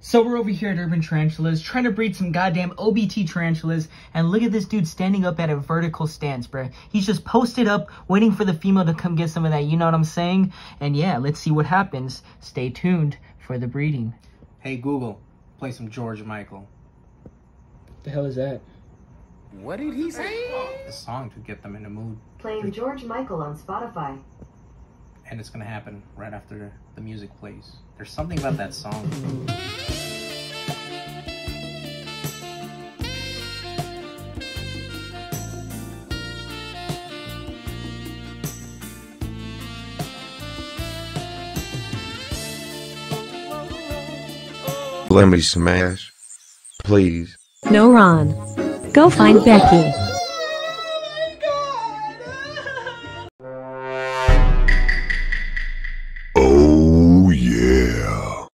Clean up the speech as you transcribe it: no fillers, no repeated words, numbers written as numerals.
So we're over here at Urban Tarantulas, trying to breed some goddamn OBT tarantulas, and look at this dude standing up at a vertical stance, bruh. He's just posted up, waiting for the female to come get some of that, you know what I'm saying? And yeah, let's see what happens. Stay tuned for the breeding. Hey Google, play some George Michael. The hell is that? What did he say? The song to get them in the mood. Playing George Michael on Spotify. And it's gonna happen right after the music plays. There's something about that song. Let me smash, please. No, Ron. Go find Becky.